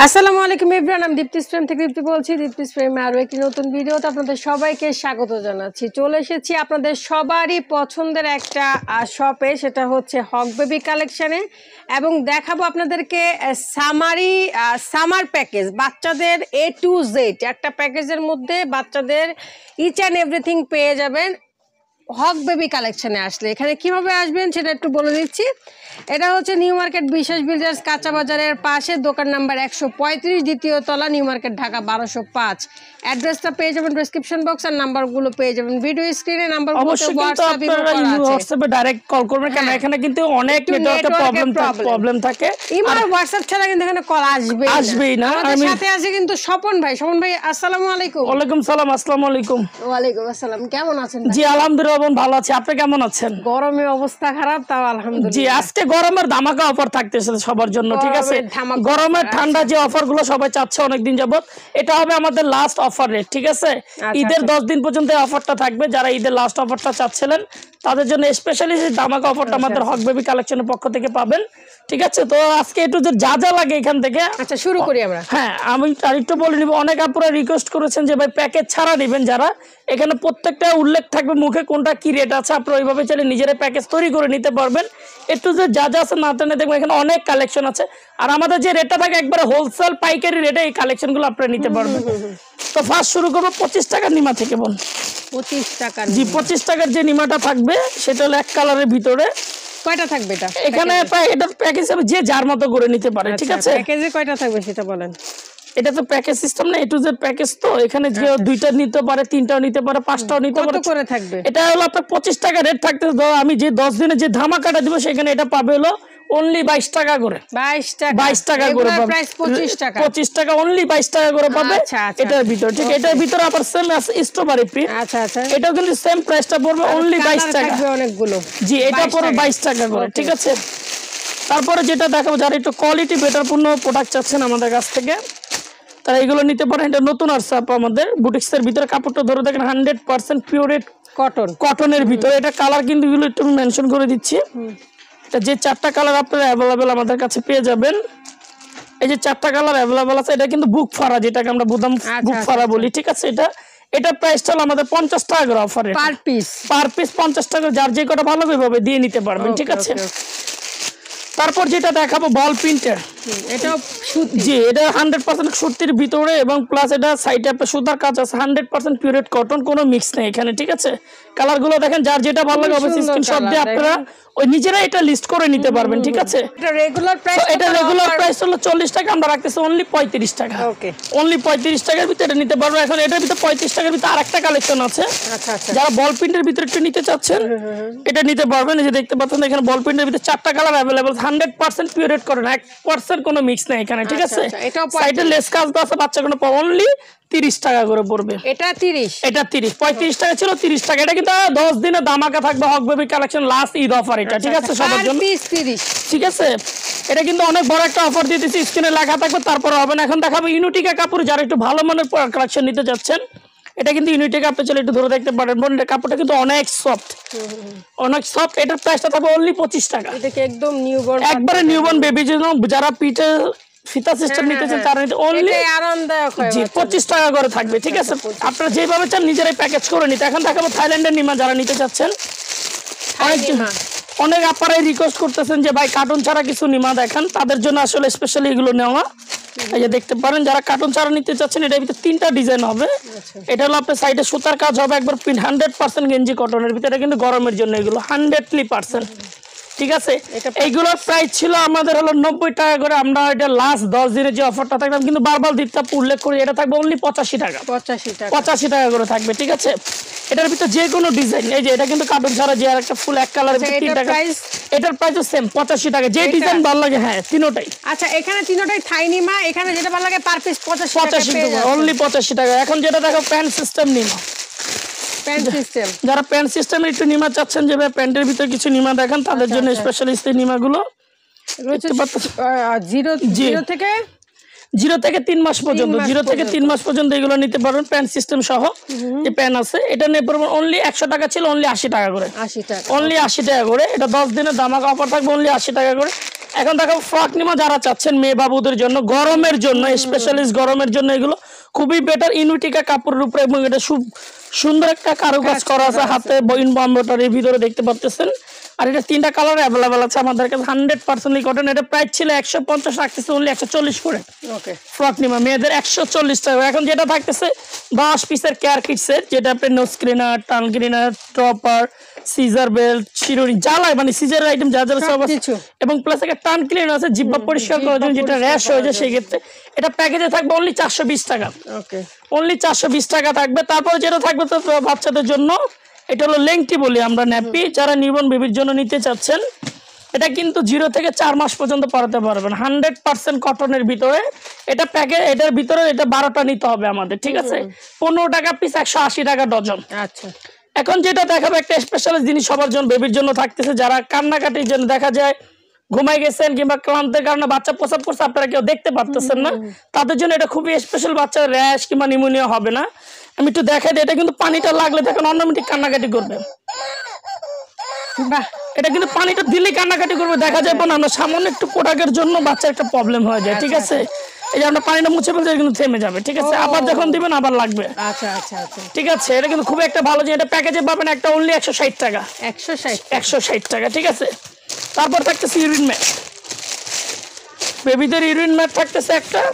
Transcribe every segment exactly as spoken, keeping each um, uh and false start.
আসসালামু আলাইকুম এভরিওয়ান, আমি দীপ্তিস ফ্রেম থেকে দীপ্তি বলছি। দীপ্তিস ফ্রেমে আরও একটি নতুন ভিডিওতে আপনাদের সবাইকে স্বাগত জানাচ্ছি। চলে এসেছি আপনাদের সবারই পছন্দের একটা শপে, সেটা হচ্ছে হক বেবি কালেকশানে, এবং দেখাবো আপনাদেরকে সামারি সামার প্যাকেজ, বাচ্চাদের এ টু জেড একটা প্যাকেজের মধ্যে বাচ্চাদের ইচ অ্যান্ড এভরিথিং পেয়ে যাবেন হক বেবি কালেকশানে আসলে। এখানে কিভাবে আসবেন সেটা একটু বলে দিচ্ছি। এটা হচ্ছে নিউ মার্কেট বিশেষ বিল্ডার্স কাঁচা বাজারের পাশে, দোকান নাম্বার একশো পঁয়ত্রিশ, দ্বিতীয় তলা, নিউ মার্কেট, ঢাকা বারোশো পাঁচ। অ্যাড্রেসটা পেয়ে যাবেন ডেসক্রিপশন বক্স, আর নাম্বারগুলো পেয়ে যাবেন ভিডিও স্ক্রিনে। নাম্বার অবশ্যই কিন্তু আপনারা হোয়াটসঅ্যাপে ডাইরেক্ট কল করবেন, কারণ এখানে কিন্তু অনেক নেটওয়ার্কের প্রবলেম প্রবলেম থাকে। ইমো হোয়াটসঅ্যাপ ছাড়া কিন্তু এখানে কল আসবে আসবেই না। আমাদের সাথে আছে কিন্তু স্বপন ভাই। স্বপন ভাই আসসালামু আলাইকুম। ওয়ালাইকুম সালাম। আসসালামু আলাইকুম। ওয়ালাইকুম আসসালাম। কেমন আছেন? জি আলহামদুলিল্লাহ ভালো আছি, আপনি কেমন আছেন? গরমে অবস্থা খারাপ, তাও আলহামদুলিল্লাহ। জি আজকে গরমের ধামাকা অফার থাকতেছে সবার জন্য, ঠিক আছে? গরমের ঠান্ডা যে অফার গুলো সবাই চাচ্ছে অনেকদিন যাবত, এটা হবে আমাদের লাস্ট অফার রেট, ঠিক আছে? ঈদের দশ দিন পর্যন্ত অফারটা থাকবে। যারা ঈদের লাস্ট অফারটা চাচ্ছিলেন তাদের জন্য স্পেশালি ধামাকা অফারটা আমাদের হক বেবি কালেকশনের পক্ষ থেকে পাবেন, ঠিক আছে? তো আজকে একটু যা যা লাগে এখান থেকে আচ্ছা শুরু করি আমরা। হ্যাঁ আমি আরেকটু বলে নিব, অনেক আপনারা রিকোয়েস্ট করেছেন যে ভাই প্যাকেজ ছাড়া নেবেন যারা, এখানে প্রত্যেকটা উল্লেখ থাকবে মুখে কোনটা কি রেট আছে। আপনারা ওইভাবে চাইলে নিজেরা প্যাকেজ তৈরি করে নিতে পারবেন। একটু যে যা যা আছে না টেনে দেখবেন এখানে অনেক কালেকশন আছে। আর আমাদের যে রেটটা থাকে একবারে হোলসেল পাইকারি রেটে এই কালেকশনগুলো আপনারা নিতে পারবেন। তো ফার্স্ট শুরু করবো পঁচিশ টাকার নিমা থেকে বোন। পঁচিশ টাকা? জি পঁচিশ টাকার যে নিমাটা থাকবে সেটা হলো এক কালারের ভিতরে। কয়টা থাকবে এটা? এখানে এটা প্যাকেজ হিসেবে যে যার মতো করে নিতে পারে, ঠিক আছে? প্যাকেজে কয়টা থাকবে সেটা বলেন। এটা তো প্যাকেজ সিস্টেম না, এ টু জেড প্যাকেজ। তো এখানে যে দুইটা নিতে পারে, তিনটাও নিতে পারে, পাঁচটাও নিতে পারে। কত করে থাকবে? এটা হলো আপনার পঁচিশ টাকা রেট থাকতে, আমি যে দশ দিনে যে ধামাকাটা দিব সেখানে এটা পাবে হলো অনলি বাইশ টাকা করে। বাইশ টাকা? বাইশ টাকা করে পাবে। প্রাইস পঁচিশ টাকা। পঁচিশ টাকা অনলি বাইশ টাকা করে পাবে এটার ভিতর, ঠিক? এটার ভিতরে আবার সেম আছে স্ট্রবেরি প্রিন্ট। আচ্ছা আচ্ছা, এটাও কিন্তু সেম প্রাইসটা পড়বে অনলি বাইশ টাকা। অনেকগুলো। জি এটা পড়বে বাইশ টাকা করে, ঠিক আছে? তারপরে যেটা দেখাবো, যারা একটু কোয়ালিটি বেটার পূর্ণ প্রোডাক্ট চাচ্ছেন আমাদের কাছ থেকে তারা এগুলো নিতে পারেন। এটা নতুন আসছে আমাদের বুটিক্সের ভিতরে, কাপড়টা ধরে দেখেন হান্ড্রেড পার্সেন্ট পিওরেট কটন, কটনের ভিতরে। এটা কালার কিন্তু এগুলো একটু মেনশন করে দিচ্ছি। এটা যে চারটা কালার আপনারা অ্যাভেলেবেল আমাদের কাছে পেয়ে যাবেন, এই যে চারটা কালার অ্যাভেলেবেল আছে। এটা কিন্তু বুক ফাড়া, যেটাকে আমরা বুদাম বুক ফাড়া বলি, ঠিক আছে? এটা এটা প্রাইসটা হলো আমাদের পঞ্চাশ টাকা করে অফারে, পার পিস পার পিস পঞ্চাশ টাকা। যার যে কটা ভালো ভাবে দিয়ে নিতে পারবেন, ঠিক আছে? তারপর যেটা দেখাবো বল প্রিন্টের, এটাও সুতি। জি এটা হান্ড্রেড পার্সেন্ট সুতির ভিতরে, এবং প্লাস এটা সাইডে আপনার সুতার কাজ আছে। হান্ড্রেড পার্সেন্ট পিওরেট কটন, কোনো মিক্স নেই এখানে, ঠিক আছে? কালারগুলো দেখেন, যার যেটা ভালো লাগে অবশ্যই স্ক্রিনশট দিয়ে আপনারা ওই নিজেরা এটা লিস্ট করে নিতে পারবেন, ঠিক আছে? এটা রেগুলার প্রাইস, এটা রেগুলার প্রাইস হলো চল্লিশ টাকা, আমরা রাখতেছি অনলি পঁয়ত্রিশ টাকা। ওকে অনলি পঁয়ত্রিশ টাকার ভিতরে এটা নিতে পারবেন। এখন এটার ভিতরে পঁয়ত্রিশ টাকার ভিতরে আরেকটা কালেকশন আছে। আচ্ছা আচ্ছা, যারা বল প্রিন্টের ভিতরে একটু নিতে চাচ্ছেন এটা নিতে পারবেন। এই যে দেখতে পাচ্ছেন এখানে বল প্রিন্টের ভিতরে চারটা কালার অ্যাভেলেবল, হান্ড্রেড পার্সেন্ট পিওরেট করেন, এক পার্সেন্ট কোনো মিক্স নেই এখানে, ঠিক আছে? সাইডে লেস কাজ আছে, বাচ্চা কোনো অনলি তিরিশ টাকা করে পড়বে। এটা তিরিশ, এটা তিরিশ। পঁয়ত্রিশ টাকা ছিল, তিরিশ টাকা। এটা কিন্তু দশ দিনে ধামাকা থাকবে Hoque baby collection last Eid offer এটা, ঠিক আছে? সবার জন্য তিরিশ, ঠিক আছে? এটা কিন্তু অনেক বড় একটা অফার দিয়ে দিচ্ছি, স্ক্রিনে লেখা থাকবে, তারপরে হবে না। এখন দেখাবো ইউনিটিকা কাপড়, যারা একটু ভালো মানের কালেকশন নিতে যাচ্ছেন এটা কিন্তু ইউনিটিকা আপনি চলে একটু ধরে দেখতে পারেন। বোনের কাপড়টা কিন্তু অনেক সফট, অনেক সফট। এটার প্রাইসটা থাকবে অনলি পঁচিশ টাকা। এটা একদম নিউবর্ন, একবারে নিউবর্ন বেবি জন্য, যারা পিঠে ফিতা সিস্টেম নিতেছেন তারা নিতে অনলি আরামদায়ক হয় পঁচিশ টাকা করে থাকবে, ঠিক আছে? আপনারা যেভাবে চান নিজেরাই প্যাকেজ করে নিতে। এখন দেখাবো থাইল্যান্ডের নিমা, যারা নিতে চাচ্ছেন। অনেক অনেক আপনারাই রিকোয়েস্ট করতেছেন যে ভাই কার্টুন ছাড়া কিছু নিমা দেখান, তাদের জন্য আসলে স্পেশালি এগুলো নেওয়া। এই যে দেখতে পারেন, যারা কার্টুন ছাড়া নিতে চাচ্ছেন এটার ভিতরে তিনটা ডিজাইন হবে। এটা হলো আপনার সাইডে সুতার কাজ হবে, একবার প্রিন্ট, হান্ড্রেড পার্সেন্ট গেঞ্জি কটনের ভিতরে, কিন্তু গরমের জন্য এগুলো হান্ড্রেডলি পার্সেন্ট, ঠিক আছে? এইগুলোর প্রাইস ছিল আমাদের হলো নব্বই টাকা করে। আমরা এটা লাস্ট দশ দিনের যে অফারটা থাকলাম কিন্তু বারবার দিতে উল্লেখ করি, এটা থাকবে অনলি পঁচাশি টাকা। পঁচাশি টাকা পঁচাশি টাকা করে থাকবে, ঠিক আছে? এটার ভিতরে যে কোনো ডিজাইন, এই যে এটা কিন্তু কার্টুন ছাড়া যে আর একটা ফুল এক কালার, এটার প্রাইসও সেম পঁচাশি টাকা। যে ডিজাইন ভালো লাগে, হ্যাঁ তিনোটাই। আচ্ছা এখানে তিনোটাই থাই নিমা, এখানে যেটা ভালো লাগে পার পিস পঁচাশি পঁচাশি টাকা, অনলি পঁচাশি টাকা। এখন যেটা দেখো প্যান্ট সিস্টেম নিমা, প্যান্ট সিস্টেম, যারা প্যান্ট সিস্টেমের একটু নিমা চাচ্ছেন যে প্যান্টের ভিতরে কিছু নিমা দেখেন, তাদের জন্য স্পেশালিস্ট এই নিমাগুলো জিরো জিরো থেকে জিরো থেকে তিন মাস পর্যন্ত, জিরো থেকে তিন মাস পর্যন্ত এগুলো নিতে পারবেন প্যান্ট সিস্টেম সহ। যে প্যান্ট আছে এটা নিয়ে পড়বেন অনলি একশো টাকা ছিল, অনলি আশি টাকা করে, আশি টাকা অনলি আশি টাকা করে। এটা দশ দিনের ধামাকা অফার থাকবে, অনলি আশি টাকা করে। এখন দেখো ফ্রক নিমা যারা চাচ্ছেন মেয়ে বাবুদের জন্য গরমের জন্য স্পেশালিস্ট গরমের জন্য এগুলো খুবই বেটার ইনভিটিকা কাপড়ের উপরে এবং এটা খুব সুন্দর একটা কারুকাজ করা আছে হাতে বইন এর ভিতরে দেখতে পাচ্ছেন আর এটা তিনটা কালার অ্যাভেলেবল আছে আমাদের কাছে হান্ড্রেড পার্সেন্ট কটন এটা প্রাইস ছিল একশো পঞ্চাশ রাখতেছে অনলি একশো চল্লিশ করে ওকে ফ্রক নিমা মেয়েদের একশো চল্লিশ টাকা এখন যেটা থাকতেছে দশ পিসের কেয়ার কিটসের যেটা আপনি নোজ ক্লিনার টান ক্লিনার টপার সিজার বেল্ট শিরোনি জ্বালায় মানে সিজার আইটেম যা যা সব আছে এবং প্লাস একটা টান ক্লিনার আছে জিব্বা পরিষ্কার করার জন্য যেটা র্যাশ হয়ে যায় সেই ক্ষেত্রে এটা প্যাকেজে থাকবে অনলি চারশো বিশ টাকা ওকে অনলি চারশো বিশ টাকা থাকবে তারপর যেটা থাকবে তো বাচ্চাদের জন্য এটা হলো লেংটি বলি আমরা ন্যাপি যারা নিবন বেবির জন্য নিতে চাচ্ছেন এটা কিন্তু জিরো থেকে চার মাস পর্যন্ত পরাতে পারবেন হান্ড্রেড পার্সেন্ট কটনের ভিতরে এটা প্যাকেজ এটার ভিতরে এটা বারোটা নিতে হবে আমাদের ঠিক আছে পনেরো টাকা পিস একশো আশি টাকা ডজন আচ্ছা এখন যেটা দেখাবো একটা স্পেশাল জিনিস সবার জন্য বেবির জন্য থাকতেছে যারা কান্নাকাটির জন্য দেখা যায় ঘুমাই গেছেন কিংবা ক্লান্তের কারণে বাচ্চা প্রসাব করছে আপনারা কেউ দেখতে পারতেছেন না তাদের জন্য এটা খুবই স্পেশাল বাচ্চার র্যাশ কিংবা নিউমোনিয়া হবে না আমি একটু দেখাই দিই এটা কিন্তু পানিটা লাগলে দেখেন অটোমেটিক কান্নাকাটি করবে বাহ এটা কিন্তু পানিটা দিলে কান্নাকাটি করবে দেখা যাবে না সামান্য একটু পোটাকের জন্য বাচ্চার একটা প্রবলেম হয়ে যায় ঠিক আছে এই যে আমরা পানিটা মুছে ফেলতে কিন্তু থেমে যাবে ঠিক আছে আবার যখন দিবেন আবার লাগবে আচ্ছা আচ্ছা আচ্ছা ঠিক আছে এটা কিন্তু খুব একটা ভালো যে এটা প্যাকেজে পাবেন একটা অনলি একশো ষাট টাকা একশো ষাট একশো ষাট টাকা ঠিক আছে তারপর থাকতেছে ইউরিন ম্যাট বেবিদের ইউরিন ম্যাট থাকতেছে একটা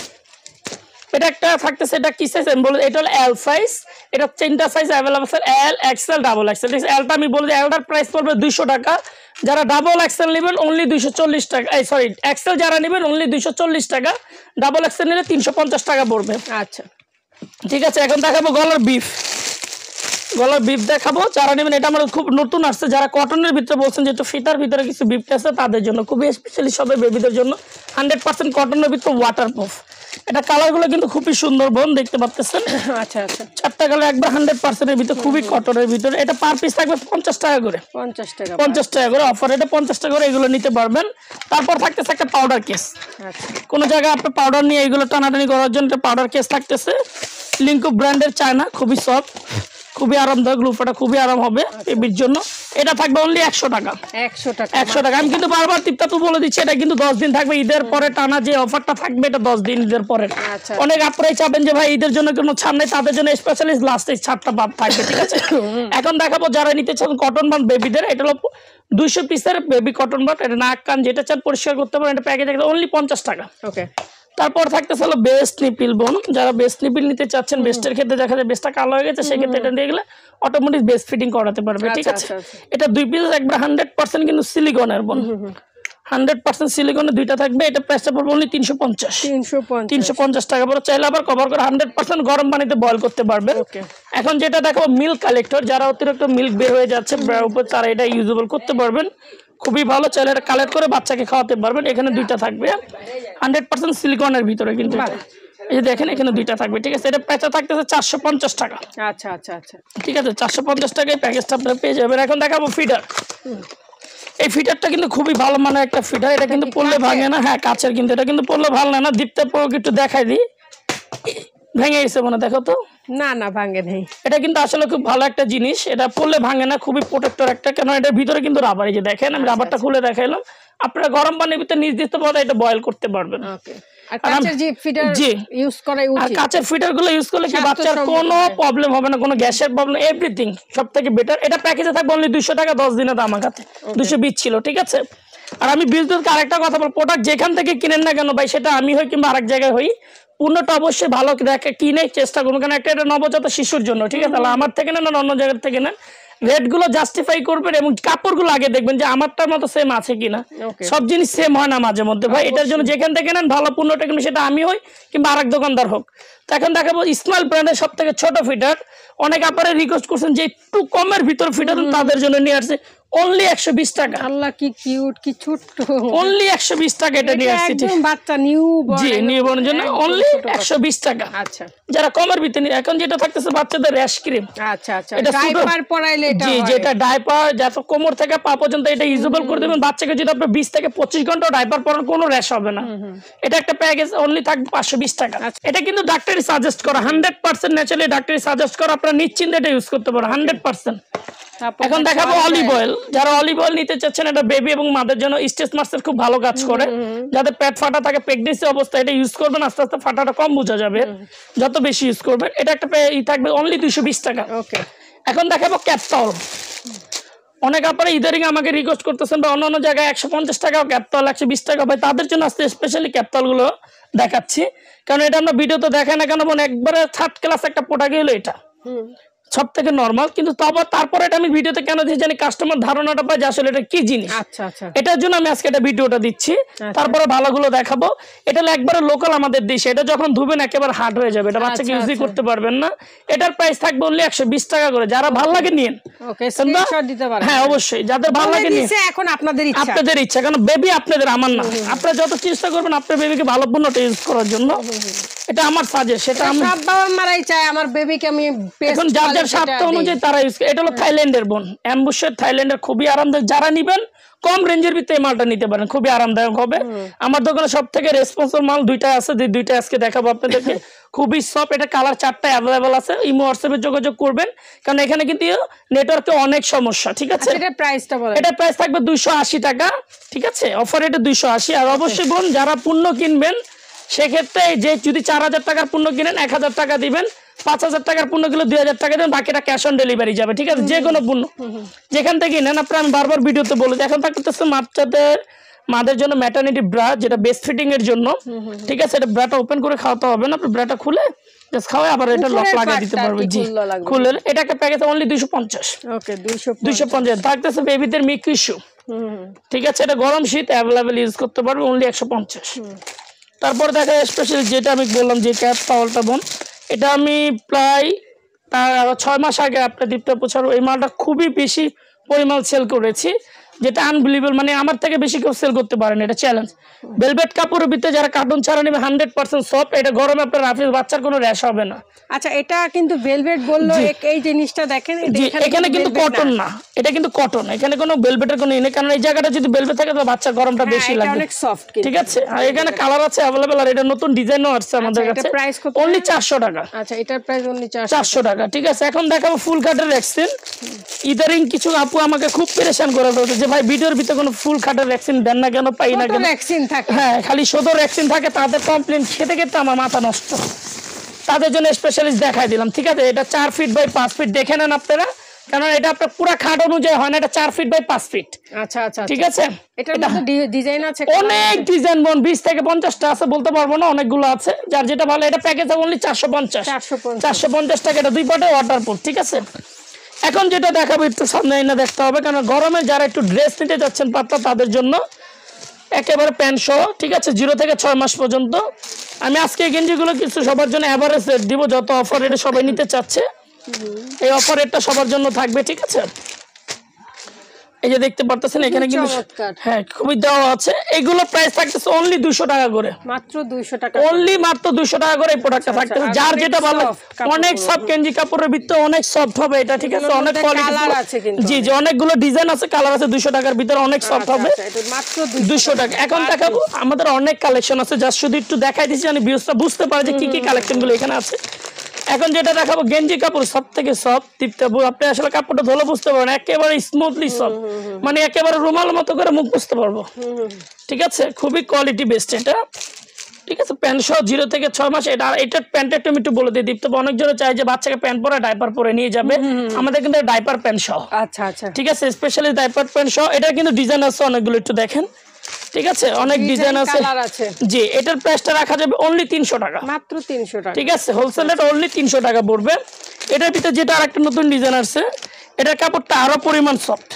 এটা একটা থাকতেছে এটা কি সাইজ আমি বলি এটা হলো এল সাইজ এটা তিনটা সাইজ अवेलेबल আছে এল এক্সএল ডাবল এক্সএল ঠিক আছে এলটা আমি বলি এলটার প্রাইস পড়বে দুইশো টাকা যারা ডাবল এক্সএল নেবেন অনলি দুইশো চল্লিশ টাকা এই সরি এক্সএল যারা নেবেন অনলি দুইশো চল্লিশ টাকা ডাবল এক্সএল নিলে তিনশো পঞ্চাশ টাকা পড়বে আচ্ছা ঠিক আছে এখন দেখাবো গলার বিফ গলার বিফ দেখাবো যারা নেবেন এটা আমাদের খুব নতুন আসছে যারা কটনের ভিতরে বলছেন যে একটু ফিতার ভিতরে কিছু বিফ আছে তাদের জন্য খুবই স্পেশালি সবে বেবিদের জন্য হান্ড্রেড পার্সেন্ট কটনের ভিতরে ওয়াটারপ্রুফ এটা কালারগুলো কিন্তু খুবই সুন্দর বোন দেখতে পাচ্ছেন আচ্ছা আচ্ছা চারটা কালার একবার হান্ড্রেড পার্সেন্টের ভিতরে খুবই কটনের ভিতরে এটা পার পিস থাকবে পঞ্চাশ টাকা করে পঞ্চাশ টাকা পঞ্চাশ টাকা করে অফার এটা পঞ্চাশ টাকা করে এগুলো নিতে পারবেন তারপর থাকতেছে একটা পাউডার কেস কোনো জায়গায় আপনি পাউডার নিয়ে এগুলো টানাটানি করার জন্য একটা পাউডার কেস থাকতেছে লিঙ্কো ব্র্যান্ডের চায়না খুবই সফট খুবই আরামদায়ক লুফাটা খুবই আরাম হবে বেবির জন্য এটা থাকবে অনলি একশো টাকা একশো টাকা একশো টাকা আমি কিন্তু বারবার টিপটাপু বলে দিচ্ছি এটা কিন্তু দশ দিন থাকবে ঈদের পরে টানা যে অফারটা থাকবে এটা দশ দিন ঈদের পরে অনেক আপনারাই চাবেন যে ভাই ঈদের জন্য কোনো ছাড় নেই তাদের জন্য স্পেশালিস্ট লাস্টে ছাড়টা বাদ থাকবে ঠিক আছে এখন দেখাবো যারা নিতে চান কটন বান্ড বেবিদের এটা হলো দুইশো পিসের বেবি কটন বান্ড এটা নাক কান যেটা চান পরিষ্কার করতে পারেন এটা প্যাকেজ অনলি পঞ্চাশ টাকা ওকে তারপর থাকতেছে হলো বেস্ট নিপিল বোন যারা বেস্ট নিপিল নিতে চাচ্ছেন বেস্টের ক্ষেত্রে দেখা যায় বেস্টটা কালো হয়ে গেছে সেক্ষেত্রে এটা দিয়ে গেলে অটোমেটিক বেস্ট ফিটিং করাতে পারবে ঠিক আছে এটা দুই পিস একবার হান্ড্রেড পার্সেন্ট কিন্তু সিলিকনের বোন হান্ড্রেড পার্সেন্ট সিলিকনের দুইটা থাকবে এটা প্রাইসটা পড়বে অনলি তিনশো পঞ্চাশ তিনশো পঞ্চাশ টাকা পরে চাইলে আবার কভার করে হান্ড্রেড পার্সেন্ট গরম পানিতে বয়েল করতে পারবে এখন যেটা দেখাবো মিল্ক কালেক্টর যারা অতিরিক্ত মিল্ক বের হয়ে যাচ্ছে উপর তারা এটা ইউজেবল করতে পারবেন খুবই ভালো চাইলে এটা কালেক্ট করে বাচ্চাকে খাওয়াতে পারবেন এখানে দুইটা থাকবে হান্ড্রেড পার্সেন্ট সিলিকনের ভিতরে কিন্তু এই যে দেখেন এখানে দুইটা থাকবে ঠিক আছে এটা প্যাচা থাকতেছে চারশো পঞ্চাশ টাকা আচ্ছা আচ্ছা আচ্ছা ঠিক আছে চারশো পঞ্চাশ টাকায় প্যাকেজটা আপনারা পেয়ে যাবেন এখন দেখাবো ফিডার এই ফিডারটা কিন্তু খুবই ভালো মানের একটা ফিডার এটা কিন্তু পড়লে ভাঙে না হ্যাঁ কাছের কিন্তু এটা কিন্তু পড়লে ভালো না দীপ্তা পড়ে একটু দেখাই দিই ভেঙে গেছে মনে দেখো তো না না ভাঙে নেই এটা কিন্তু আসলে খুব ভালো একটা জিনিস এটা পড়লে ভাঙে না খুবই প্রোটেক্টর একটা কেন এটার ভিতরে কিন্তু রাবার এই যে দেখেন আমি রাবারটা খুলে দেখাইলাম আপনারা গরম পানির ভিতরে নিচ দিতে পারবেন এটা বয়েল করতে পারবেন আর কাচের যে ফিডার ইউজ করা উচিত আর কাচের ফিডারগুলো ইউজ করলে কি বাচ্চার কোনো প্রবলেম হবে না কোনো গ্যাসের প্রবলেম এভরিথিং সবথেকে বেটার এটা প্যাকেজে থাকবে অনলি দুইশো টাকা দশ দিনে দাম আগাতে দুইশো বিশ ছিল ঠিক আছে আর আমি বিজনেসকে আরেকটা কথা বল প্রোডাক্ট যেখান থেকে কিনেন না কেন ভাই সেটা আমি হই কিংবা আরেক জায়গায় হই পূর্ণটা অবশ্যই ভালো দেখে কিনে চেষ্টা করুন কারণ একটা এটা নবজাত শিশুর জন্য ঠিক আছে তাহলে আমার থেকে নেন না অন্য জায়গা থেকে নেন রেটগুলো জাস্টিফাই করবেন এবং কাপড়গুলো আগে দেখবেন যে আমারটার মতো সেম আছে কিনা সব জিনিস সেম হয় না মাঝে মধ্যে ভাই এটার জন্য যেখান থেকে নেন ভালো পূর্ণটা কিনুন সেটা আমি হই কিংবা আরেক দোকানদার হোক তো এখন দেখাবো স্মল ব্র্যান্ডের সব থেকে ছোট ফিটার অনেক আপনারা রিকোয়েস্ট করছেন যে একটু কমের ভিতর ফিটার তাদের জন্য নিয়ে আসছে অনলি একশো বিশ টাকা আল্লাহ কি কিউট কি ছোট অনলি একশো বিশ টাকা এটা নিয়ে আসছে একদম বাচ্চা নিউ বর্ন জি নিউ বর্নের জন্য অনলি একশো বিশ টাকা আচ্ছা যারা কমের ভিতরে এখন যেটা থাকতেছে বাচ্চাদের র্যাশ ক্রিম আচ্ছা আচ্ছা ডাইপার পরাইলে এটা জি যেটা ডাইপার যাতে কোমর থেকে পা পর্যন্ত এটা ইউজেবল করে দেবেন বাচ্চাকে যদি আপনি বিশ থেকে পঁচিশ ঘন্টা ডাইপার পরান কোনো র্যাশ হবে না এটা একটা প্যাকেজ অনলি থাকবে পাঁচশো বিশ টাকা এটা কিন্তু ডাক্তারি সাজেস্ট করা হান্ড্রেড পার্সেন্ট ন্যাচারালি ডাক্তারি সাজেস্ট করা আপনারা নিশ্চিন্তে এটা ইউজ করতে পারেন হান্ড্রেড পার্সেন্ট এখন দেখাবো অলিভ অয়েল, যারা অলিভ অয়েল নিতে চাচ্ছেন এটা বেবি এবং মাদের জন্য স্ট্রেস মার্কসের খুব ভালো কাজ করে। যাদের পেট ফাটা থাকে প্রেগনেন্সি অবস্থায় এটা ইউজ করবেন, আস্তে আস্তে ফাটাটা কম বোঝা যাবে যত বেশি ইউজ করবেন। এটা একটা ই থাকবে অনলি দুইশো বিশ টাকা। ওকে, এখন দেখাবো ক্যাপটল। অনেক আপনারা ইদারিং আমাকে রিকোয়েস্ট করতেছেন বা অন্য অন্য জায়গায় একশো পঞ্চাশ টাকা ক্যাপটল, একশো বিশ টাকা ভাই, তাদের জন্য আজকে স্পেশালি ক্যাপটল গুলো দেখাচ্ছি। কারণ এটা আমরা ভিডিওতে দেখাই না কেন, মানে একবারে থার্ড ক্লাস একটা প্রোডাক্ট হলো এটা, সব থেকে নরমাল। কিন্তু তারপরে এটা আমি ভিডিওতে কেন দিচ্ছি জানি কাস্টমার ধারণাটা পায় যে আসলে এটা কি জিনিস। আচ্ছা আচ্ছা, এটার জন্য আমি আজকে এটা ভিডিওটা দিচ্ছি। তারপরে ভালোগুলো দেখাবো। এটা হলো একবারে লোকাল আমাদের দেশে, এটা যখন ধুবেন একেবারে হার্ড হয়ে যাবে, এটা বাচ্চাকে ইউজই করতে পারবেন না। এটার প্রাইস থাকবে অনলি একশো বিশ টাকা করে। যারা ভালো লাগে নিন, ওকে, স্ক্রিনশট দিতে পারেন। হ্যাঁ অবশ্যই, যাদের ভালো লাগে নিন। এখন আপনাদের ইচ্ছা, আপনাদের ইচ্ছা, কারণ বেবি আপনাদের, আমার না। আপনারা যত চেষ্টা করবেন আপনার বেবিকে ভালো পণ্যটা ইউজ করার জন্য, এটা আমার সাজেস্ট। সেটা আমি সব বাবা মারাই চায় আমার বেবিকে আমি এখন যার যার স্বার্থ অনুযায়ী তারা ইউজ করে। এটা হলো থাইল্যান্ডের বোন, অ্যাম্বুশের থাইল্যান্ডের, খুবই আরামদায়ক। যারা নিবেন কম রেঞ্জের ভিতরে এই মালটা নিতে পারেন, খুবই আরামদায়ক হবে। আমার দোকানে সব থেকে রেসপন্সিবল মাল দুইটা আছে, দুইটা আজকে দেখাবো আপনাদেরকে। খুবই সফট, এটা কালার চারটা অ্যাভেলেবল আছে। ইমো হোয়াটসঅ্যাপে যোগাযোগ করবেন, কারণ এখানে কিন্তু নেটওয়ার্কে অনেক সমস্যা। ঠিক আছে, এটা প্রাইসটা বলেন। এটা প্রাইস থাকবে দুইশো আশি টাকা। ঠিক আছে, অফার এটা দুইশো আশি। আর অবশ্যই বোন যারা পণ্য কিনবেন সেক্ষেত্রে যে যদি চার হাজার টাকার পণ্য কিনেন এক হাজার টাকা দিবেন, পাঁচ হাজার টাকার পণ্য কিলো দুই হাজার টাকা দেবেন, বাকিটা ক্যাশ অন ডেলিভারি যাবে। ঠিক আছে, যে কোনো পণ্য যেখান থেকে নেন। আপনার আমি বারবার ভিডিওতে বলি, এখন থাকতেছে বাচ্চাদের মাদের জন্য ম্যাটারনিটি ব্রা, যেটা বেস্ট ফিটিং এর জন্য। ঠিক আছে, এটা ব্রাটা ওপেন করে খাওয়াতে হবে না, আপনি ব্রাটা খুলে জাস্ট খাওয়াই আবার এটা লক লাগিয়ে দিতে পারবে। জি, খুলে এটা একটা প্যাকেজ অনলি দুইশো পঞ্চাশ। ওকে, দুইশো পঞ্চাশ থাকতেছে বেবিদের মিক ইস্যু। ঠিক আছে, এটা গরম শীত অ্যাভেলেবেল ইউজ করতে পারবে, অনলি একশো পঞ্চাশ। তারপর দেখা স্পেশালি যেটা আমি বললাম যে ক্যাপ টাওয়ালটা বোন, এটা আমি প্রায় তার ছয় মাস আগে আপনার দীপ্ত প্রচার এই মালটা খুবই বেশি পরিমাণ সেল করেছি, যেটা আনবিলিভেবল, মানে আমার থেকে বেশি কেউ সেল করতে পারেন, এটা চ্যালেঞ্জ। ভেলভেট কাপড়ের ভিতরে যারা কার্টুন ছাড়া নেবে হান্ড্রেড পার্সেন্ট সফট, এটা গরমে আপনার রাফিজ বাচ্চার কোনো র্যাশ হবে না। আচ্ছা, এটা কিন্তু ভেলভেট বললো, এই জিনিসটা দেখেন এখানে কিন্তু কটন না, এটা কিন্তু কটন, এখানে কোনো ভেলভেটের কোনো নেই, কারণ এই জায়গাটা যদি ভেলভেট থাকে তো বাচ্চার গরমটা বেশি লাগবে, অনেক সফট। ঠিক আছে, আর এখানে কালার আছে अवेलेबल, আর এটা নতুন ডিজাইনও আসছে আমাদের কাছে, প্রাইস কত? অনলি চারশো টাকা। আচ্ছা, এটার প্রাইস অনলি চারশো টাকা। ঠিক আছে, এখন দেখাবো ফুল কাটের ভ্যাকসিন। ইদারিং কিছু আপু আমাকে খুব পেরেশান করে বলছে যে ভাই ভিডিওর ভিতরে কোনো ফুল কাটের ভ্যাকসিন দেন না কেন, পাই না কেন, ভ্যাকসিন থাকে। হ্যাঁ, খালি শুধু ভ্যাকসিন থাকে, তাদের কমপ্লেন খেতে খেতে আমার মাথা নষ্ট। তাদের জন্য স্পেশালিস্ট দেখাই দিলাম। ঠিক আছে, এটা চার ফিট বাই পাঁচ ফিট দেখে নেন আপনারা, কারণ এটা আপনার পুরো খাট অনুযায়ী হয় না, এটা চার ফিট বাই পাঁচ ফিট। আচ্ছা আচ্ছা, ঠিক আছে, এটার মধ্যে ডিজাইন আছে, অনেক ডিজাইন বোন, বিশ থেকে পঞ্চাশটা আছে, বলতে পারবো না, অনেকগুলো আছে, যার যেটা ভালো। এটা প্যাকেজ অনলি চারশো পঞ্চাশ চারশো পঞ্চাশ টাকা, এটা দুই পাটে ওয়াটারপ্রুফ। ঠিক আছে, এখন যেটা দেখাবো একটু সামনে এনে দেখতে হবে, কারণ গরমে যারা একটু ড্রেস নিতে যাচ্ছেন পাতলা তাদের জন্য একেবারে প্যান্ট সহ। ঠিক আছে, জিরো থেকে ছয় মাস পর্যন্ত। আমি আজকে এই গেঞ্জিগুলো কিছু সবার জন্য এভারেজ রেট দিব, যত অফার রেটে সবাই নিতে চাচ্ছে এই অফার রেটটা সবার জন্য থাকবে। ঠিক আছে, এই যে দেখতে পারতেছেন এখানে কিন্তু হ্যাঁ খুবই দেওয়া আছে। এগুলো প্রাইস থাকতেছে অনলি দুশো টাকা করে, মাত্র দুশো টাকা, অনলি মাত্র দুশো টাকা করে এই প্রোডাক্টটা থাকতেছে। যার যেটা ভালো, অনেক সব কেঞ্জি কাপড়ের ভিতরে অনেক সফট হবে এটা। ঠিক আছে, অনেক কোয়ালিটি আছে, জি জি অনেকগুলো ডিজাইন আছে, কালার আছে, দুশো টাকার ভিতরে অনেক সফট হবে, মাত্র দুশো টাকা। এখন দেখাবো আমাদের অনেক কালেকশন আছে, জাস্ট শুধু একটু দেখাই দিচ্ছি মানে ভিউজটা বুঝতে পারে যে কি কি কালেকশন গুলো এখানে আছে। এখন যেটা দেখাবো গেঞ্জি কাপড়, সব থেকে সফট দীপ্তাবু, আপনি আসলে কাপড়টা ধরে বুঝতে পারবেন, একেবারে স্মুথলি সফট, মানে একেবারে রুমাল মতো করে মুখ বুঝতে পারবো। ঠিক আছে, খুবই কোয়ালিটি বেস্ট এটা। ঠিক আছে, প্যান্ট সহ জিরো থেকে ছয় মাস। এটা এটার প্যান্টের তুমি একটু বলে দিই দীপ্তাবু, অনেকজন চাই যে বাচ্চাকে প্যান্ট পরে ডাইপার পরে নিয়ে যাবে, আমাদের কিন্তু ডাইপার প্যান্ট সহ। আচ্ছা আচ্ছা, ঠিক আছে, স্পেশালি ডাইপার প্যান্ট সহ। এটা কিন্তু ডিজাইন আছে অনেকগুলো, একটু দেখেন। ঠিক আছে, অনেক ডিজাইন আছে, জি। এটার প্রাইসটা রাখা যাবে অনলি তিনশো টাকা, মাত্র তিনশো টাকা। ঠিক আছে, হোলসেল রেট অনলি তিনশো টাকা পড়বে। এটার ভিতরে যেটা আরেকটা নতুন ডিজাইন আছে, এটার কাপড়টা আরো পরিমাণ সফট।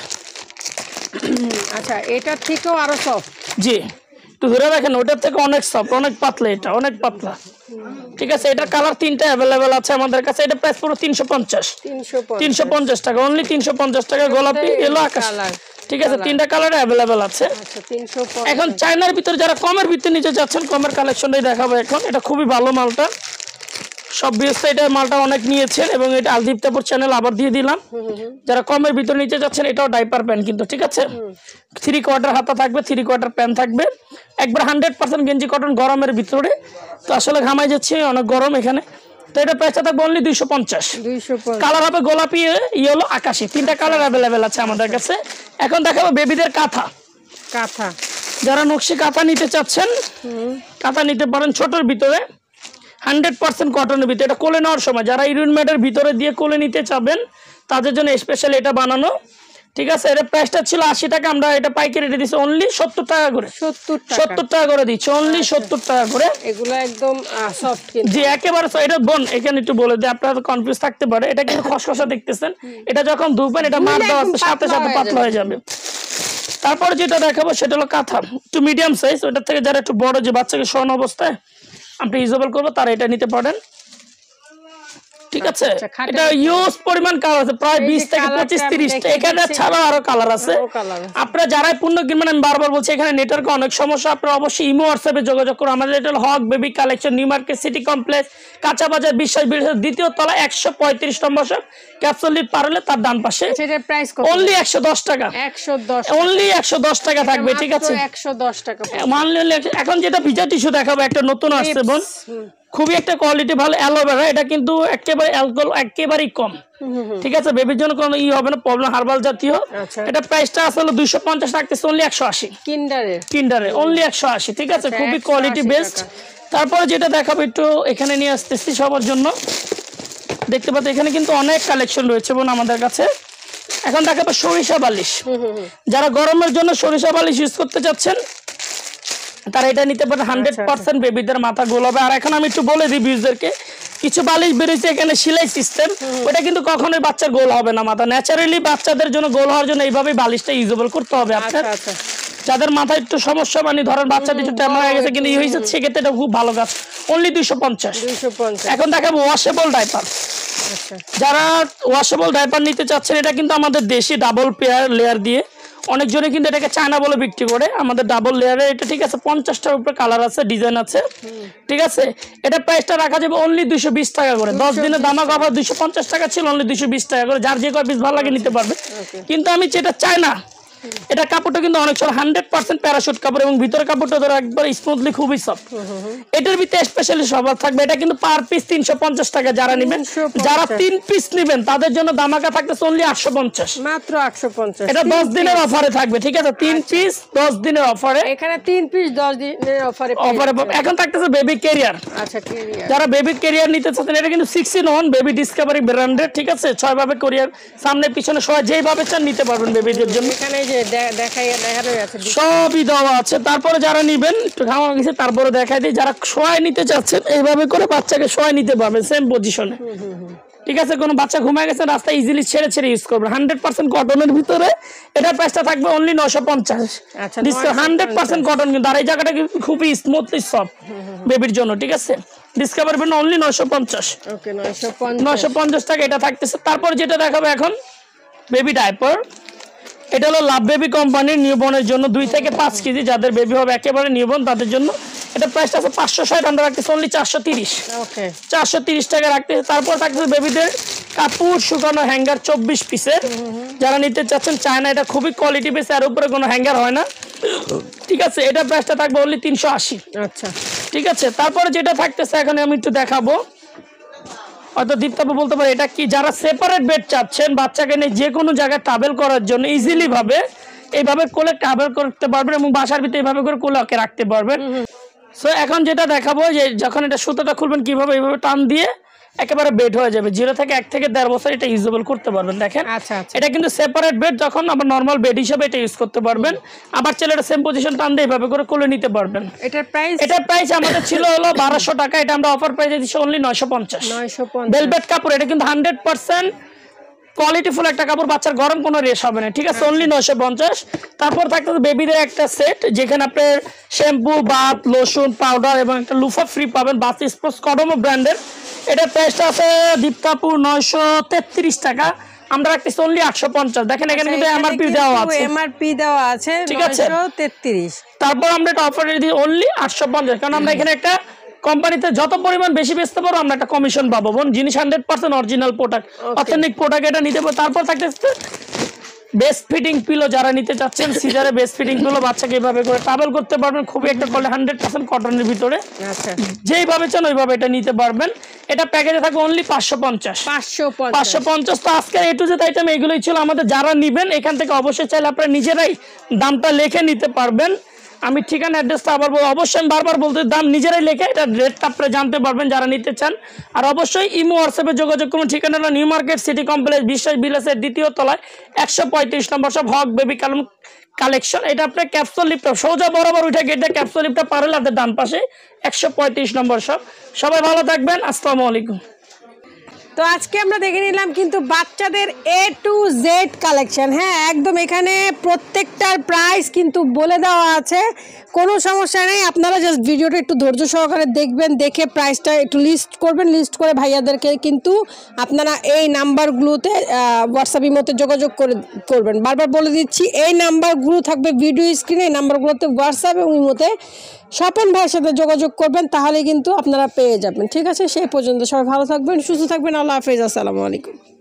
আচ্ছা, এটার থেকেও আরো সফট, জি, একটু ধরে রাখেন, ওটার থেকে অনেক সফট, অনেক পাতলা, এটা অনেক পাতলা। ঠিক আছে, এটা কালার তিনটা অ্যাভেলেবেল আছে আমাদের কাছে। এটা প্রাইস পুরো তিনশো পঞ্চাশ তিনশো পঞ্চাশ টাকা, অনলি তিনশো পঞ্চাশ টাকা। গোলাপি, ইয়েলো, আকাশ, ঠিক আছে, তিনটা কালার অ্যাভেলেবেল আছে। এখন চায়নার ভিতরে যারা কমের ভিতরে নিতে যাচ্ছেন, কমের কালেকশনটাই দেখাবো এখন। এটা খুবই ভালো মালটা, সব বিএসটা এটা মালটা অনেক নিয়েছেন, এবং এটা আলদীপ্তাপুর চ্যানেল আবার দিয়ে দিলাম। যারা কমের ভিতরে নিতে যাচ্ছেন, এটাও ডাইপার প্যান্ট কিন্তু, ঠিক আছে, থ্রি কোয়ার্টার হাতা থাকবে, থ্রি কোয়ার্টার প্যান্ট থাকবে, একবার হান্ড্রেড পার্সেন্ট গেঞ্জি কটন, গরমের ভিতরে। তো আসলে ঘামাই যাচ্ছে, অনেক গরম এখানে। তো এটা প্রাইসটা থাকবে অনলি দুইশো পঞ্চাশ। কালার হবে গোলাপি, ইয়েলো, আকাশি, তিনটা কালার অ্যাভেলেবেল আছে আমাদের কাছে। এখন দেখাবো বেবিদের কাঁথা। কাঁথা যারা নকশি কাঁথা নিতে চাচ্ছেন কাঁথা নিতে পারেন ছোটর ভিতরে, হান্ড্রেড পার্সেন্ট কটনের ভিতরে। এটা কোলে নেওয়ার সময় যারা ইউরিন ম্যাটের ভিতরে দিয়ে কোলে নিতে চাবেন তাদের জন্য স্পেশাল এটা বানানো, ঠিক আছে। এর প্রাইসটা ছিল আশি টাকা, আমরা এটা পাইকারি রেটে দিচ্ছি অনলি সত্তর টাকা করে। সত্তর টাকা করে দিচ্ছি, অনলি সত্তর টাকা করে। এগুলো একদম সফট, জি একেবারে। এটা বোন এখানে একটু বলে দিই, আপনারা কনফিউজ থাকতে পারে। এটা কিন্তু খসখসা দেখতেছেন, এটা যখন ধুবেন এটা মার দেওয়ার সাথে সাথে পাতলা হয়ে যাবে। তারপর যেটা দেখাবো সেটা হলো কাঁথা, একটু মিডিয়াম সাইজ। ওটার থেকে যারা একটু বড়, যে বাচ্চাকে শোয়ানো অবস্থায় আপনি ইউজেবল করবো, তারা এটা নিতে পারেন, ঠিক আছে। এটা ইউজ পরিমাণ কালার আছে, প্রায় বিশ থেকে পঁচিশ তিরিশ। এখানে ছাড়াও আরো কালার আছে। আপনারা যারাই পণ্য কিনবেন, আমি বারবার বলছি এখানে নেটওয়ার্কে অনেক সমস্যা, আপনারা অবশ্যই ইমো হোয়াটসঅ্যাপে যোগাযোগ করুন। আমাদের এটা হলো Hoque baby collection, new market city complex, Kancha Bazar, Biswas builders, দ্বিতীয় তলা, একশো পঁয়ত্রিশ নম্বর শপ, ক্যাপসুল লিড পার হলে তার ডান পাশে। সেটার প্রাইস কত? অনলি একশো দশ টাকা। একশো দশ, অনলি একশো দশ টাকা থাকবে, ঠিক আছে। একশো দশ টাকা মানলে। এখন যেটা ভিজা টিস্যু দেখাবো, একটা নতুন আসছে বোন, খুবই একটা কোয়ালিটি ভালো, অ্যালোভেরা। এটা কিন্তু একেবারে অ্যালকোহল একেবারেই কম, ঠিক আছে। বেবির জন্য কোনো ই হবে না, প্রবলেম, হার্বাল জাতীয়। এটা প্রাইসটা আসলে দুইশো পঞ্চাশ রাখতেছে, অনলি একশো আশি। কিন্ডারে কিন্ডারে অনলি একশো আশি, ঠিক আছে। খুবই কোয়ালিটি বেস্ট। তারপরে যেটা দেখাবো একটু এখানে নিয়ে আসতেছি সবার জন্য, দেখতে পাচ্ছি এখানে কিন্তু অনেক কালেকশন রয়েছে বোন আমাদের কাছে। এখন দেখাবো সরিষা বালিশ। যারা গরমের জন্য সরিষা বালিশ ইউজ করতে চাচ্ছেন তারা এটা নিতে পারেন, হান্ড্রেড পার্সেন্ট বেবিদের মাথা গোল হবে। আর এখন আমি একটু বলে দিই ভিউজদেরকে, কিছু বালিশ বেরিয়েছে এখানে সেলাই সিস্টেম, ওটা কিন্তু কখনোই বাচ্চার গোল হবে না মাথা। ন্যাচারালি বাচ্চাদের জন্য গোল হওয়ার জন্য এইভাবে বালিশটা ইউজেবল করতে হবে আপনার। যাদের মাথায় একটু সমস্যা, মানে ধরেন বাচ্চাদের একটু টেমা হয়ে গেছে কিন্তু ই হয়েছে, সেক্ষেত্রে এটা খুব ভালো কাজ, অনলি দুইশো পঞ্চাশ। এখন দেখাবো ওয়াশেবল ডাইপার। যারা ওয়াশেবল ডাইপার নিতে চাচ্ছেন, এটা কিন্তু আমাদের দেশি ডাবল পেয়ার লেয়ার দিয়ে, অনেকজনে কিন্তু এটাকে চায়না বলে বিক্রি করে, আমাদের ডাবল লেয়ারের এটা, ঠিক আছে। পঞ্চাশটার উপরে কালার আছে, ডিজাইন আছে, ঠিক আছে। এটা প্রাইসটা রাখা যাবে অনলি দুইশো বিশ টাকা করে। দশ দিনের দামা কাপড় দুইশো পঞ্চাশ টাকা ছিল, অনলি দুইশো বিশ টাকা করে। যার যে কয় পিস ভালো লাগে নিতে পারবে। কিন্তু আমি যেটা চাই না, এটা কাপড়টা কিন্তু অনেক সময় হান্ড্রেড পার্সেন্ট প্যারাশুট কাপড়, এবং ভিতরে কাপড়টা ধরো একবার স্মুথলি, খুবই সফট। এটার ভিতরে স্পেশালি সবার থাকবে, এটা কিন্তু পার পিস তিনশো পঞ্চাশ টাকা। যারা নেবেন, যারা তিন পিস নেবেন তাদের জন্য দামাকা থাকতেছে অনলি আটশো পঞ্চাশ, মাত্র আটশো পঞ্চাশ। এটা দশ দিনের অফারে থাকবে, ঠিক আছে। তিন পিস দশ দিনের অফারে, এখানে তিন পিস দশ দিনের অফারে অফারে এখন থাকতেছে বেবি ক্যারিয়ার। আচ্ছা, ক্যারিয়ার, যারা বেবি ক্যারিয়ার নিতে চাচ্ছেন, এটা কিন্তু six in one baby discovery ব্র্যান্ডের, ঠিক আছে। ছয় ভাবে ক্যারিয়ার, সামনে পিছনে সবাই যেইভাবে চান নিতে পারবেন বেবিদের জন্য। এখানে সবই দেওয়া আছে। তারপরে যারা নিবেন, একটু খাওয়া গেছে তারপরে দেখাই দিই, যারা শোয়াই নিতে চাচ্ছেন এইভাবে করে বাচ্চাকে শোয়াই নিতে পারবেন সেম পজিশনে, ঠিক আছে। কোনো বাচ্চা ঘুমায় গেছে রাস্তায় ইজিলি ছেড়ে ছেড়ে ইউজ করবেন, হান্ড্রেড পার্সেন্ট কটনের ভিতরে। এটার প্রাইসটা থাকবে অনলি নয়শো পঞ্চাশ। হান্ড্রেড পার্সেন্ট কটন কিন্তু, আর এই জায়গাটা খুবই স্মুথলি সফট বেবির জন্য, ঠিক আছে। ডিসকাভার জন্য অনলি নয়শো পঞ্চাশ, নয়শো পঞ্চাশ টাকা এটা থাকতেছে। তারপর যেটা দেখাবো এখন বেবি ডাইপার। এটা হলো লাভ বেবি কোম্পানির নিউবর্নের জন্য, দুই থেকে পাঁচ কেজি যাদের বেবি হবে একেবারে নিউবর্ন তাদের জন্য। এটা প্রাইসটা আছে পাঁচশো ষাট, আমরা রাখতেছি অনলি চারশো তিরিশ, চারশো তিরিশ টাকা রাখতেছে। তারপর থাকতেছে বেবিদের কাপড় শুকানো হ্যাঙ্গার চব্বিশ পিসের, যারা নিতে চাচ্ছেন চায়না, এটা খুবই কোয়ালিটি বেস, এর উপরে কোনো হ্যাঙ্গার হয় না, ঠিক আছে। এটা প্রাইসটা থাকবে অনলি তিনশো আশি, আচ্ছা, ঠিক আছে। তারপরে যেটা থাকতেছে এখন আমি একটু দেখাবো, হয়তো দীপ্তাপু বলতে পারে এটা কি। যারা সেপারেট বেড চাচ্ছেন বাচ্চাকে নিয়ে যে কোনো জায়গায় ট্রাভেল করার জন্য ইজিলি ভাবে এইভাবে কোলে ট্রাভেল করতে পারবেন, এবং বাসার ভিতরে এইভাবে করে কোলে ওকে রাখতে পারবেন। সো এখন যেটা দেখাবো, যে যখন এটা সুতোটা খুলবেন কিভাবে এইভাবে টান দিয়ে একেবারে বেড হয়ে যাবে, জিরো থেকে এক থেকে দেড় বছর এটা ইউজেবল করতে পারবেন। দেখেন এটা কিন্তু সেপারেট বেড, যখন আবার নর্মাল বেড হিসেবে এটা ইউজ করতে পারবেন। আবার ছেলে এটা সেম পজিশন টান দিয়ে এইভাবে করে কোলে নিতে পারবেন। এটার প্রাইস এটার প্রাইস আমাদের ছিল হলো বারোশো টাকা, এটা আমরা অফার প্রাইসে দিচ্ছি অনলি নয়শো পঞ্চাশ। ভেলভেট কাপড়, এটা কিন্তু হান্ড্রেড পার্সেন্ট কোয়ালিটিফুল একটা কাপড়, বাচ্চার গরম কোনো রেশ হবে না, ঠিক আছে। অনলি নয়শো পঞ্চাশ। তারপর থাকতে বেবিদের একটা সেট, যেখানে আপনার শ্যাম্পু, বাথ, লোশন, পাউডার এবং একটা লুফা ফ্রি পাবেন, বাথ স্পোর্টস কডমো ব্র্যান্ডের। এটার প্রাইসটা আছে দীপ্তাপুর নয়শো তেত্রিশ টাকা, আমরা রাখতেছি অনলি আটশো পঞ্চাশ। দেখেন এখানে কিন্তু এমআরপি দেওয়া আছে, এমআরপি দেওয়া আছে, ঠিক আছে, তেত্রিশ। তারপর আমরা এটা অফারে দিই অনলি আটশো পঞ্চাশ, কারণ আমরা এখানে একটা কোম্পানিতে যত পরিমাণ বেশি বেচতে পারো আমরা একটা কমিশন পাবো বোন। জিনিস hundred percent original product, authentic product, এটা নিতে পারো। তারপর থাকতেছে বেস্ট ফিটিং পিলো যারা নিতে চাচ্ছেন সিজারে বেস্ট ফিটিং পিলো বাচ্চাকে এইভাবে করে ট্রাভেল করতে পারবেন, খুবই একটা করলে হান্ড্রেড পার্সেন্ট কটনের ভিতরে, আচ্ছা যেইভাবে চান ওইভাবে এটা নিতে পারবেন। এটা প্যাকেজে থাকে অনলি পাঁচশো পঞ্চাশ পাঁচশো পাঁচশো পঞ্চাশ। তো আজকের এ টু জেড আইটেম এইগুলোই ছিল আমাদের। যারা নিবেন এখান থেকে অবশ্যই চাইলে আপনারা নিজেরাই দামটা লিখে নিতে পারবেন। আমি ঠিকানা অ্যাড্রেসটা আবার বলবো, অবশ্যই আমি বারবার বলতে দাম নিজেরাই লেখে এটা রেটটা আপনারা জানতে পারবেন যারা নিতে চান। আর অবশ্যই ইমো হোয়াটসঅ্যাপে যোগাযোগ করুন। ঠিকানাটা নিউ মার্কেট সিটি কমপ্লেক্স বিশ্বাস বিলাসের দ্বিতীয় তলায় একশো পঁয়ত্রিশ নম্বর সব হক বেবি কালাম কালেকশন। এটা আপনার ক্যাপসুল লিফটটা সোজা বরাবর উঠে গেটে ক্যাপসুল লিফটটা পার হলে আপনার ডান পাশে একশো পঁয়ত্রিশ নম্বর সব। সবাই ভালো থাকবেন, আসসালামু আলাইকুম। তো আজকে আমরা দেখে নিলাম কিন্তু বাচ্চাদের এ টু জেড কালেকশন। হ্যাঁ একদম এখানে প্রত্যেকটার প্রাইস কিন্তু বলে দেওয়া আছে, কোনো সমস্যা নেই। আপনারা জাস্ট ভিডিওটা একটু ধৈর্য সহকারে দেখবেন, দেখে প্রাইসটা একটু লিস্ট করবেন। লিস্ট করে ভাইয়াদেরকে কিন্তু আপনারা এই নাম্বারগুলোতে হোয়াটসঅ্যাপ ইমোতে যোগাযোগ করে করবেন। বারবার বলে দিচ্ছি এই নাম্বারগুলো থাকবে ভিডিও স্ক্রিনে, এই নাম্বারগুলোতে হোয়াটসঅ্যাপ এবং ইমোতে স্বপন ভাইয়ের সাথে যোগাযোগ করবেন, তাহলে কিন্তু আপনারা পেয়ে যাবেন। ঠিক আছে, সেই পর্যন্ত সবাই ভালো থাকবেন, সুস্থ থাকবেন। আল্লাহ হাফেজ, আসসালামু আলাইকুম।